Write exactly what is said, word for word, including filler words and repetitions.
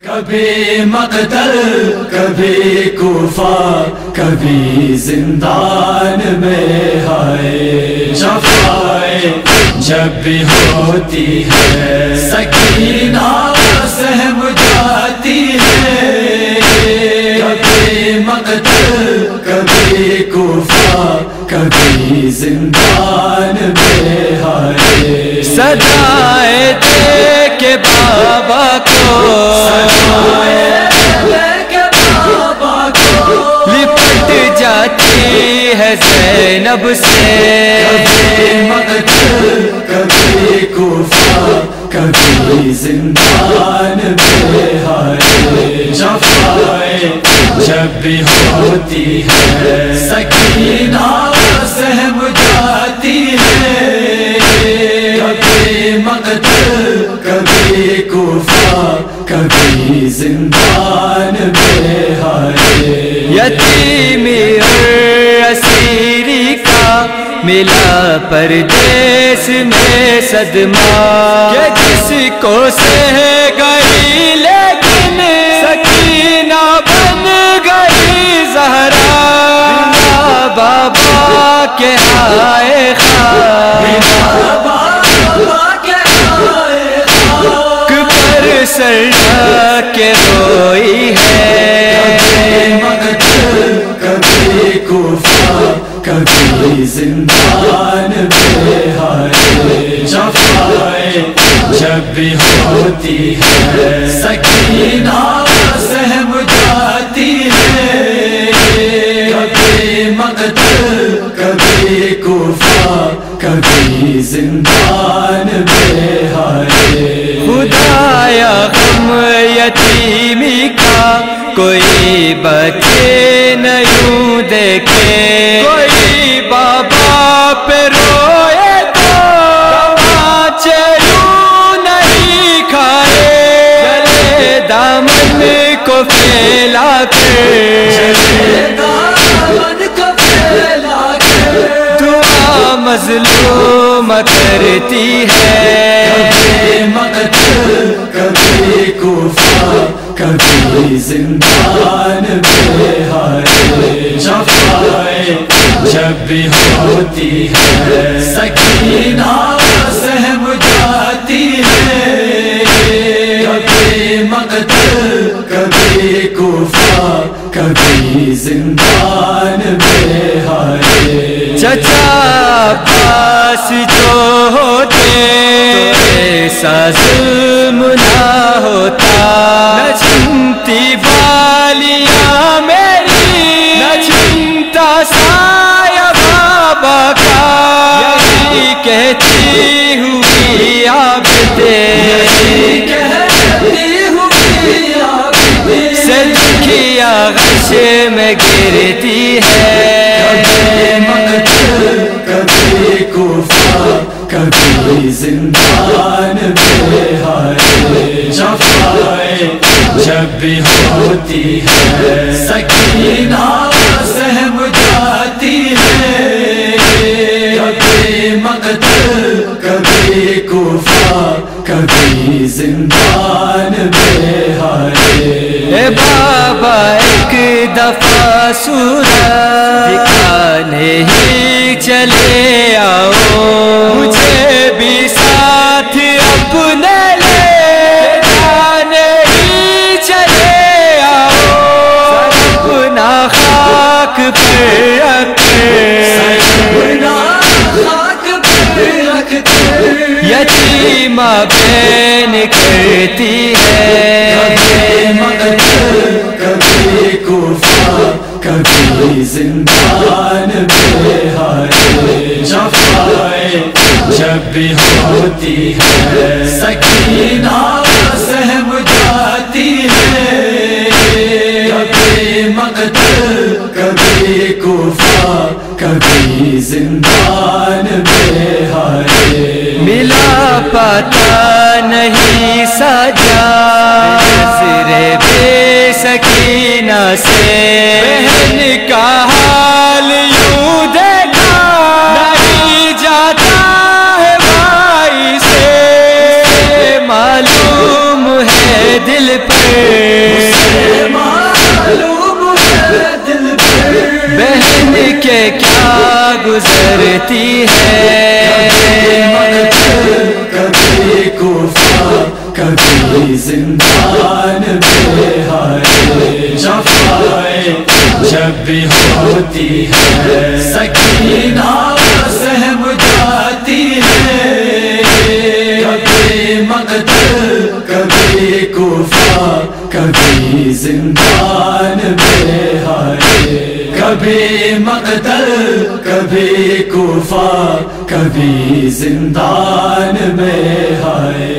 کبھی مقتل کبھی کوفہ کبھی زندان میں ہائے جفائے جب بھی ہوتی ہے سکینہ سہم جاتی ہے کبھی مقتل کبھی کوفہ کبھی زندان میں ہائے سجائے دے کے بابا کو لپٹ جاتی ہے زینب سے کبھی مقتل کبھی کوفہ کبھی زندان میں ہائے جفائے جب بھی ہوتی ہے سکینہ سہم جاتی ہے کبھی مقتل کبھی کوفہ کبھی زندان میں ہائے یتیمی اور اسیری کا ملا پردیس میں صدمہ کہ جس کو سہ گئی لیکن سکینہ بن گئی زہرا بابا کے آئے خاک پر سر کے روئی ہے مقتل کبھی کوفہ کبھی زندان میں ہائے جفائے جب بھی ہوتی ہے سکینہ سہم جاتی ہے کبھی مقتل کبھی کوفہ کبھی زندان میں ہائے خدایا غم یتیمی کا کوئی بچے نہ یوں دیکھے کوئی بابا پہ روئے تو تماچے یوں نہیں کھائے گلے دامن کو پھیلا کر دعا مظلوم کرتی ہے کبھی مقتل کبھی کوفہ کبھی زندان میں ہائے جفائے جب بھی ہوتی ہے سکینہ سہم جاتی ہے کبھی مقتل کبھی کوفہ کبھی زندان میں ہائے چچا پاس جو ہوتے تو ایسا ظلم نہ ہوتا نہ چھنتی بالیاں میری نہ چھنتا سایہ بابا کا یہی کہتی ہوئی عابدے سے دکھیا غش میں گرتی ہے کبھی مقتل کبھی کوفہ کبھی زندان میں ہائے جفائے جب بھی ہوتی ہے سکینہ سہم جاتی ہے کبھی مقتل کبھی کوفہ کبھی زندان میں ہائے اے بابا ایک دفعہ سورج دکھانے ہی چلے آؤ مجھے بھی ساتھ اپنے لے جانے ہی چلے آؤ اپنا خاک پر رکھ یتیمہ بین کرتی ہے کبھی مقتل کبھی کوفہ کبھی زندان میں ہائے جفائے جب بھی ہوتی ہے سکینہ سہم جاتی ہے کبھی مقتل کبھی کوفہ کبھی زندان میں ہائے ملا پتا نہیں سجا نظر بے سکینہ سے بہن کا حال یوں دیکھا نہیں جاتا ہے بھائی سے معلوم ہے دل دل پر بہن کے کیا گزرتی ہے کبھی کوفہ کبھی زندان میں ہائے جفائے جب بھی ہوتی ہے سکینہ سہم جاتی ہے کبھی مقتل کبھی کوفہ کبھی زندان میں ہائے کبھی مقتل کبھی کوفہ کبھی زندان میں ہائے